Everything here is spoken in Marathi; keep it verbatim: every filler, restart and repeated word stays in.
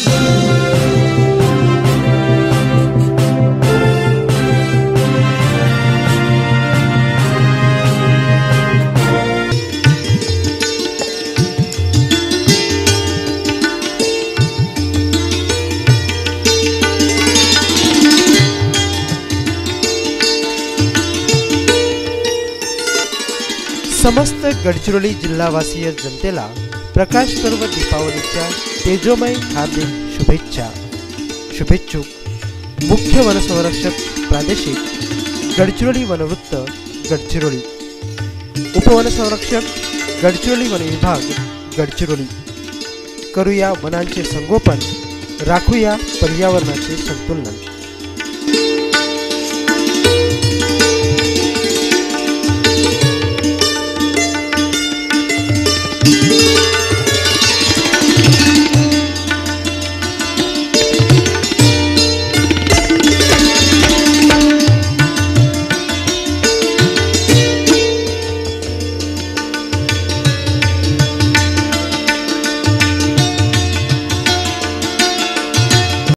समस्त गडचिरोली जिल्हावासीय जनतेला प्रकाश पर्व दीपावलीच्या तेजोमय हार्दिक शुभेच्छा। शुभेच्छुक मुख्य वनसंरक्षक प्रादेशिक गडचिरोली वनवृत्त गडचिरोली, उपवनसंरक्षक गडचिरोली वन विभाग गडचिरोली। करूया वनांचे संगोपन, राखूया पर्यावरणाचे संतुलन।